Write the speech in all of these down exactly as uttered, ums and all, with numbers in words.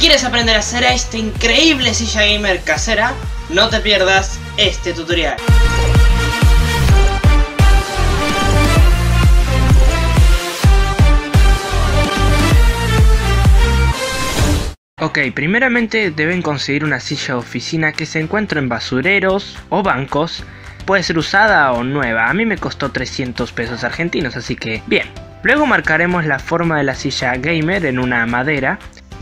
¿Quieres aprender a hacer esta increíble silla gamer casera? No te pierdas este tutorial. Ok, primeramente deben conseguir una silla de oficina que se encuentre en basureros o bancos. Puede ser usada o nueva, a mí me costó trescientos pesos argentinos, así que bien. Luego marcaremos la forma de la silla gamer en una madera,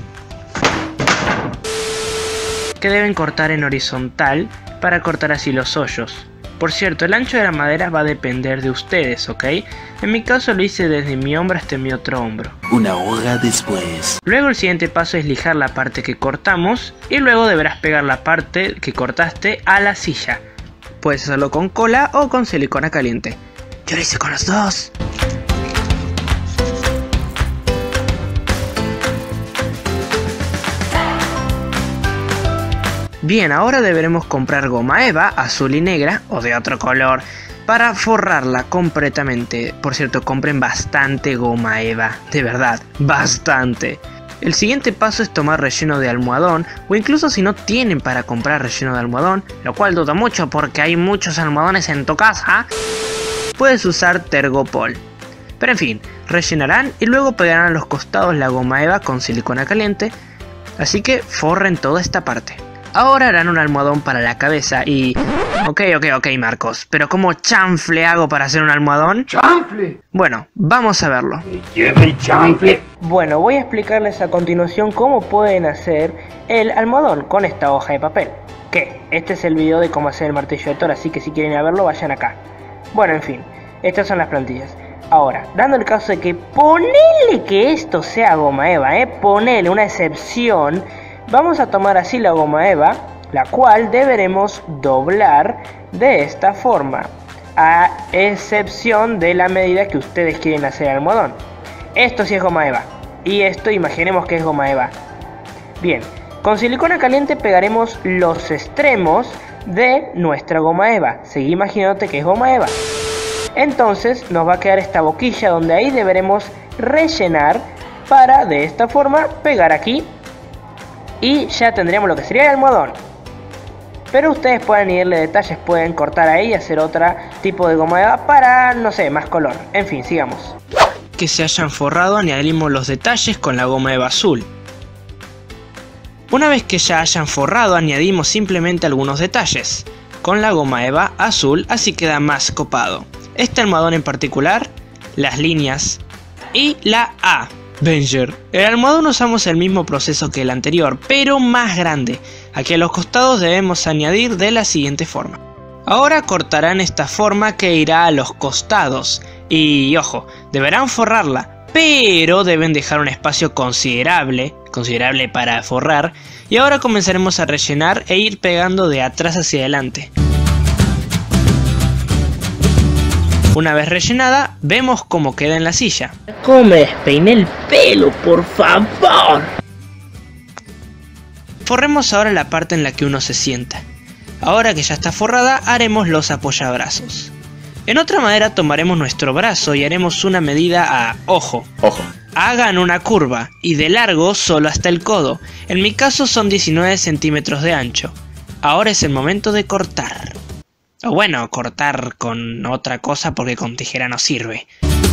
que deben cortar en horizontal para cortar así los hoyos. Por cierto, el ancho de la madera va a depender de ustedes, ¿ok? En mi caso lo hice desde mi hombro hasta mi otro hombro. Una hora después. Luego el siguiente paso es lijar la parte que cortamos y luego deberás pegar la parte que cortaste a la silla. Puedes hacerlo con cola o con silicona caliente. Yo lo hice con los dos. Bien, ahora deberemos comprar goma eva, azul y negra, o de otro color, para forrarla completamente. Por cierto, compren bastante goma eva, de verdad, bastante. El siguiente paso es tomar relleno de almohadón, o incluso si no tienen para comprar relleno de almohadón, lo cual dudo mucho porque hay muchos almohadones en tu casa, puedes usar Tergopol. Pero en fin, rellenarán y luego pegarán a los costados la goma eva con silicona caliente, así que forren toda esta parte. Ahora harán un almohadón para la cabeza y... Ok, ok, ok, Marcos, pero ¿cómo chanfle hago para hacer un almohadón? ¡Chanfle! Bueno, vamos a verlo. ¿Lleva el chanfle? Bueno, voy a explicarles a continuación cómo pueden hacer el almohadón con esta hoja de papel. Que este es el video de cómo hacer el martillo de Thor, así que si quieren ir a verlo, vayan acá. Bueno, en fin, estas son las plantillas. Ahora, dando el caso de que ponele que esto sea goma eva, eh, ponele una excepción... Vamos a tomar así la goma eva, la cual deberemos doblar de esta forma, a excepción de la medida que ustedes quieren hacer el almohadón. Esto sí es goma eva, y esto imaginemos que es goma eva. Bien, con silicona caliente pegaremos los extremos de nuestra goma eva. Seguí imaginándote que es goma eva. Entonces nos va a quedar esta boquilla donde ahí deberemos rellenar para de esta forma pegar aquí. Y ya tendríamos lo que sería el almohadón. Pero ustedes pueden irle detalles, pueden cortar ahí y hacer otro tipo de goma eva para, no sé, más color. En fin, sigamos. Que se hayan forrado, añadimos los detalles con la goma eva azul. Una vez que ya hayan forrado, añadimos simplemente algunos detalles con la goma eva azul, así queda más copado. Este almohadón en particular, las líneas y la A. Avenger. El almohadón usamos el mismo proceso que el anterior, pero más grande. Aquí a los costados debemos añadir de la siguiente forma. Ahora cortarán esta forma que irá a los costados. Y ojo, deberán forrarla, pero deben dejar un espacio considerable, considerable para forrar. Y ahora comenzaremos a rellenar e ir pegando de atrás hacia adelante. Una vez rellenada, vemos cómo queda en la silla. ¿Cómo me despeiné el pelo, por favor? Forremos ahora la parte en la que uno se sienta. Ahora que ya está forrada, haremos los apoyabrazos. En otra madera tomaremos nuestro brazo y haremos una medida a ojo. Ojo. Hagan una curva y de largo solo hasta el codo. En mi caso son diecinueve centímetros de ancho. Ahora es el momento de cortar. O bueno, cortar con otra cosa porque con tijera no sirve.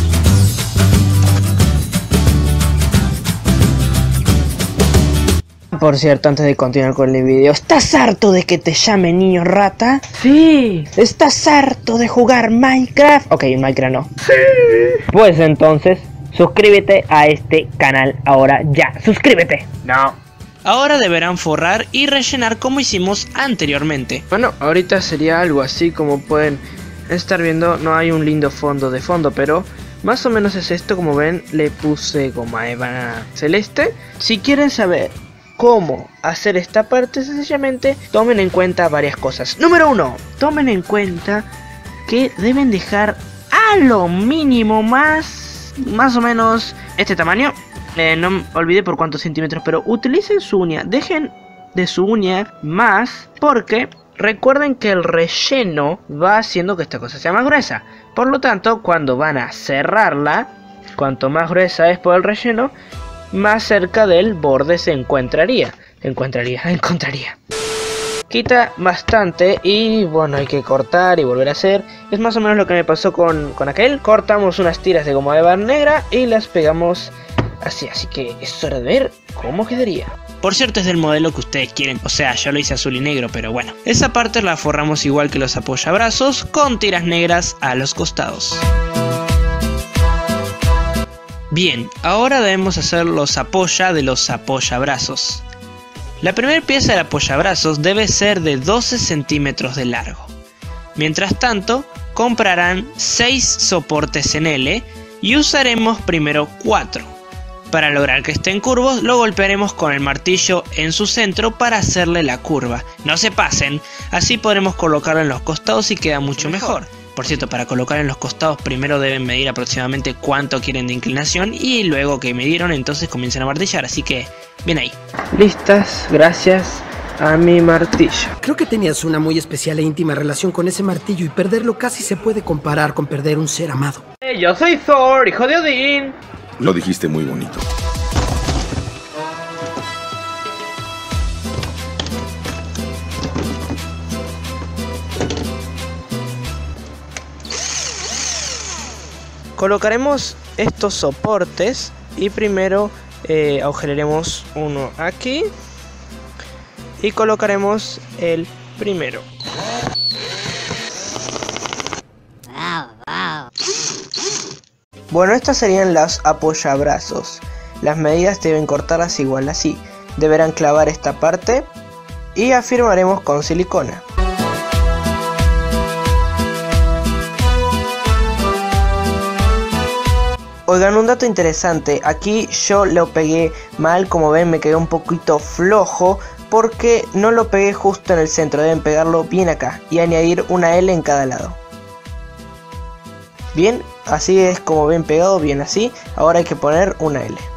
Por cierto, antes de continuar con el video, ¿estás harto de que te llame niño rata? Sí. ¿Estás harto de jugar Minecraft? Ok, Minecraft no. Sí. Pues entonces, suscríbete a este canal ahora ya. ¡Suscríbete! No. Ahora deberán forrar y rellenar como hicimos anteriormente. Bueno, ahorita sería algo así como pueden estar viendo. No hay un lindo fondo de fondo, pero más o menos es esto. Como ven, le puse goma eva celeste. Si quieren saber cómo hacer esta parte, sencillamente tomen en cuenta varias cosas. Número uno, tomen en cuenta que deben dejar a lo mínimo más, más o menos este tamaño. Eh, no me olvidé por cuántos centímetros, pero utilicen su uña, dejen de su uña más, porque recuerden que el relleno va haciendo que esta cosa sea más gruesa. Por lo tanto, cuando van a cerrarla, cuanto más gruesa es por el relleno, más cerca del borde se encontraría. Encontraría, encontraría. Quita bastante y bueno, hay que cortar y volver a hacer. Es más o menos lo que me pasó con, con aquel. Cortamos unas tiras de goma de bar negra y las pegamos así. Así que es hora de ver cómo quedaría. Por cierto, es del modelo que ustedes quieren, o sea, yo lo hice azul y negro, pero bueno. Esa parte la forramos igual que los apoyabrazos, con tiras negras a los costados. Bien, ahora debemos hacer los apoya de los apoyabrazos. La primera pieza del apoyabrazos debe ser de doce centímetros de largo. Mientras tanto, comprarán seis soportes en L y usaremos primero cuatro. Para lograr que estén curvos, lo golpearemos con el martillo en su centro para hacerle la curva. No se pasen, así podremos colocarlo en los costados y queda mucho mejor. Por cierto, para colocar en los costados primero deben medir aproximadamente cuánto quieren de inclinación y luego que midieron entonces comienzan a martillar, así que bien ahí. Listas, gracias a mi martillo. Creo que tenías una muy especial e íntima relación con ese martillo y perderlo casi se puede comparar con perder un ser amado. Eh, yo soy Thor, hijo de Odín. Lo dijiste muy bonito. Colocaremos estos soportes y primero eh, agujeraremos uno aquí y colocaremos el primero. Bueno, estas serían las apoyabrazos. Las medidas deben cortarlas igual así. Deberán clavar esta parte y afirmaremos con silicona. Oigan, un dato interesante, aquí yo lo pegué mal, como ven me quedó un poquito flojo porque no lo pegué justo en el centro, deben pegarlo bien acá y añadir una L en cada lado. Bien, así es como ven pegado, bien así, ahora hay que poner una L.